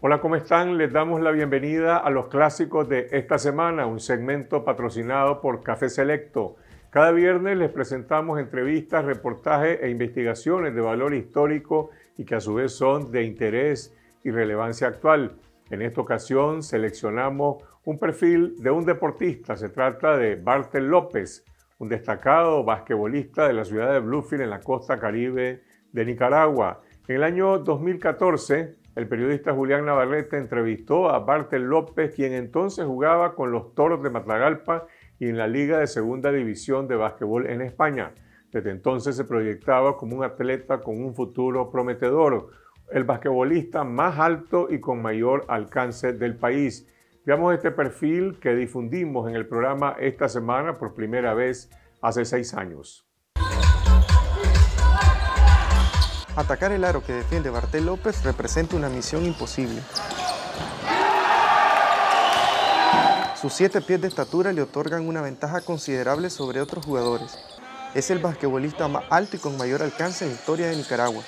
Hola, ¿cómo están? Les damos la bienvenida a los clásicos de esta semana, un segmento patrocinado por Café Selecto. Cada viernes les presentamos entrevistas, reportajes e investigaciones de valor histórico y que a su vez son de interés y relevancia actual. En esta ocasión seleccionamos un perfil de un deportista. Se trata de Bartel López, un destacado basquetbolista de la ciudad de Bluefield en la costa caribe de Nicaragua. En el año 2014, el periodista Julián Navarrete entrevistó a Bartel López, quien entonces jugaba con los Toros de Matagalpa y en la Liga de Segunda División de Básquetbol en España. Desde entonces se proyectaba como un atleta con un futuro prometedor, el basquetbolista más alto y con mayor alcance del país. Veamos este perfil que difundimos en el programa esta semana por primera vez hace 6 años. Atacar el aro que defiende Bartel López representa una misión imposible. Sus 7 pies de estatura le otorgan una ventaja considerable sobre otros jugadores. Es el basquetbolista más alto y con mayor alcance en la historia de Nicaragua.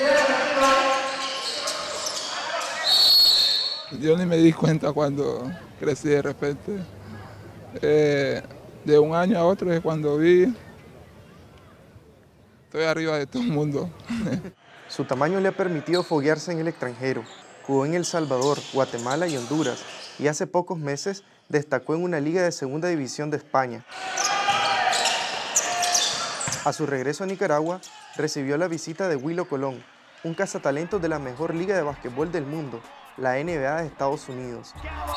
Yo ni me di cuenta cuando crecí de repente. De un año a otro es cuando vi. Estoy arriba de todo el mundo. Su tamaño le ha permitido foguearse en el extranjero. Jugó en El Salvador, Guatemala y Honduras, y hace pocos meses destacó en una liga de segunda división de España. A su regreso a Nicaragua, recibió la visita de Willo Colón, un cazatalentos de la mejor liga de basquetbol del mundo, la NBA de Estados Unidos.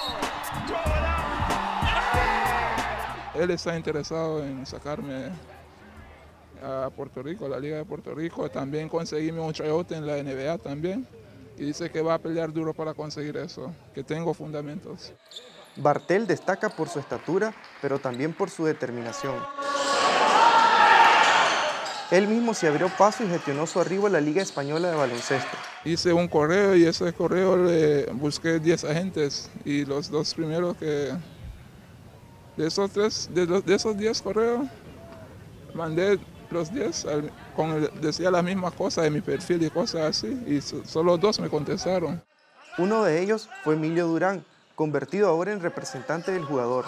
Él está interesado en sacarme a Puerto Rico, a la Liga de Puerto Rico. También conseguimos un tryout en la NBA también. Y dice que va a pelear duro para conseguir eso, que tengo fundamentos. Bartel destaca por su estatura, pero también por su determinación. Él mismo se abrió paso y gestionó su arribo a la Liga Española de Baloncesto. Hice un correo y ese correo le busqué 10 agentes y los 2 primeros que... De esos 10 correos, mandé los 10, decía las mismas cosas de mi perfil y cosas así, y solo 2 me contestaron. Uno de ellos fue Emilio Durán, convertido ahora en representante del jugador.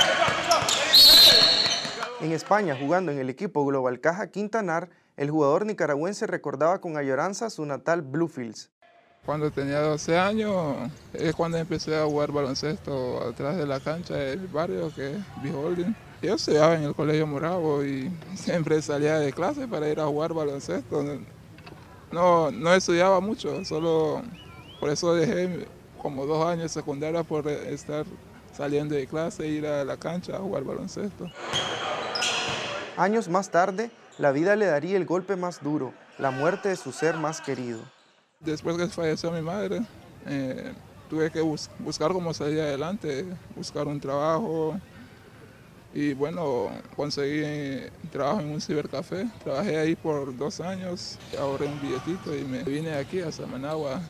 En España, jugando en el equipo Global Caja Quintanar, el jugador nicaragüense recordaba con añoranza su natal Bluefields. Cuando tenía 12 años es cuando empecé a jugar baloncesto atrás de la cancha de mi barrio, que es Beholding. Yo estudiaba en el Colegio Moravo y siempre salía de clase para ir a jugar baloncesto. No estudiaba mucho, solo por eso dejé como 2 años de secundaria por estar saliendo de clase e ir a la cancha a jugar baloncesto. Años más tarde, la vida le daría el golpe más duro, la muerte de su ser más querido. Después que falleció mi madre, tuve que buscar cómo salir adelante, buscar un trabajo. Y bueno, conseguí trabajo en un cibercafé. Trabajé ahí por 2 años, ahorré un billetito y me vine aquí a Managua.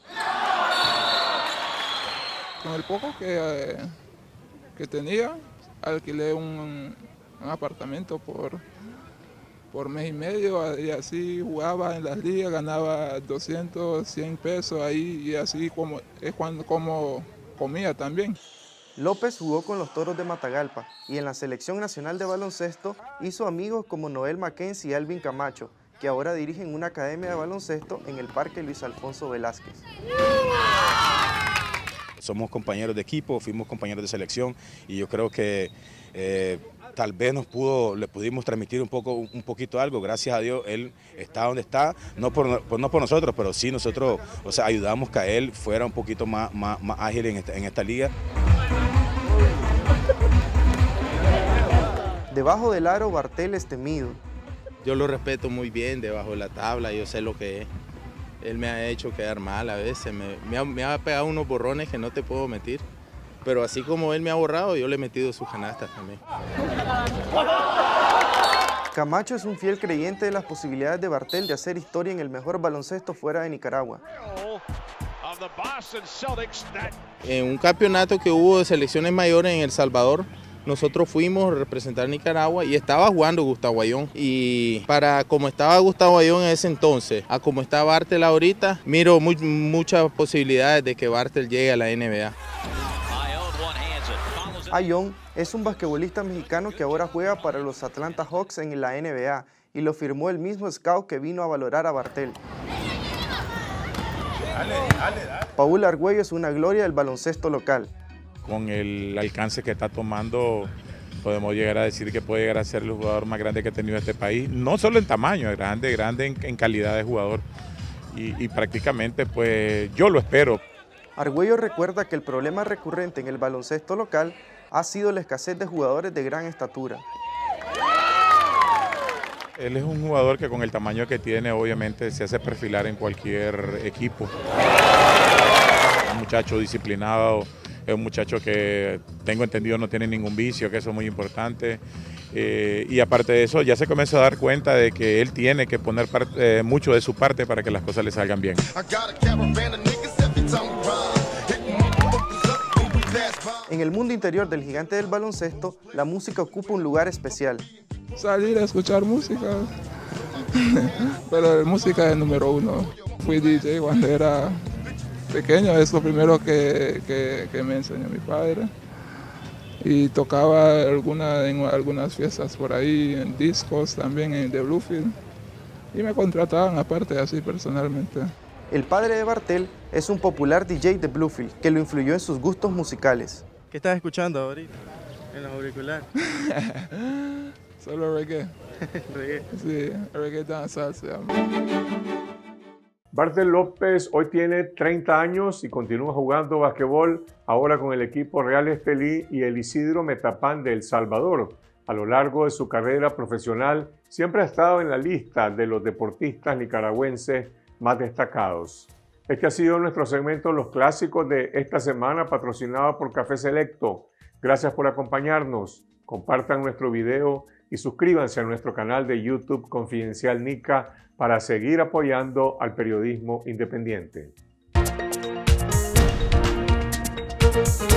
Con el poco que tenía, alquilé un apartamento por mes y medio y así jugaba en las ligas, ganaba 200, 100 pesos ahí y así como comía también. López jugó con los Toros de Matagalpa y en la Selección Nacional de Baloncesto hizo amigos como Noel Mackenzie y Alvin Camacho, que ahora dirigen una academia de baloncesto en el Parque Luis Alfonso Velázquez. Somos compañeros de equipo, fuimos compañeros de selección y yo creo que tal vez le pudimos transmitir un poquito algo. Gracias a Dios él está donde está, no por nosotros, pero sí nosotros, ayudamos que él fuera un poquito más ágil en esta liga. Debajo del aro, Bartel es temido. Yo lo respeto muy bien debajo de la tabla, yo sé lo que es. Él me ha hecho quedar mal a veces, me ha pegado unos borrones que no te puedo mentir. Pero así como él me ha borrado, yo le he metido sus canastas también. Camacho es un fiel creyente de las posibilidades de Bartel de hacer historia en el mejor baloncesto fuera de Nicaragua. En un campeonato que hubo de selecciones mayores en El Salvador, nosotros fuimos a representar a Nicaragua y estaba jugando Gustavo Ayón. Y como estaba Gustavo Ayón en ese entonces, a como está Bartel ahorita, miro muchas posibilidades de que Bartel llegue a la NBA. Ayón es un basquetbolista mexicano que ahora juega para los Atlanta Hawks en la NBA y lo firmó el mismo scout que vino a valorar a Bartel. Paul Argüello es una gloria del baloncesto local. Con el alcance que está tomando, podemos llegar a decir que puede llegar a ser el jugador más grande que ha tenido este país, no solo en tamaño, grande en calidad de jugador. Y prácticamente, pues, yo lo espero. Argüello recuerda que el problema recurrente en el baloncesto local ha sido la escasez de jugadores de gran estatura. Él es un jugador que con el tamaño que tiene, obviamente, se hace perfilar en cualquier equipo. Es un muchacho disciplinado, es un muchacho que, tengo entendido, no tiene ningún vicio, que eso es muy importante. Y aparte de eso, ya se comenzó a dar cuenta de que él tiene que poner mucho de su parte para que las cosas le salgan bien. En el mundo interior del gigante del baloncesto, la música ocupa un lugar especial. Salir a escuchar música, pero música es el número uno. Fui DJ cuando era pequeño, es lo primero que me enseñó mi padre. Y tocaba en algunas fiestas por ahí, en discos, también en The Bluefield. Y me contrataban aparte así personalmente. El padre de Bartel es un popular DJ de Bluefield que lo influyó en sus gustos musicales. ¿Qué estás escuchando ahorita en los auriculares? Solo reggae. Reggae. Sí, reggae danza. Bartel López hoy tiene 30 años y continúa jugando basquetbol, ahora con el equipo Real Estelí y el Isidro Metapán de El Salvador. A lo largo de su carrera profesional, siempre ha estado en la lista de los deportistas nicaragüenses más destacados. Este ha sido nuestro segmento Los Clásicos de esta semana, patrocinado por Café Selecto. Gracias por acompañarnos. Compartan nuestro video y suscríbanse a nuestro canal de YouTube Confidencial Nica para seguir apoyando al periodismo independiente.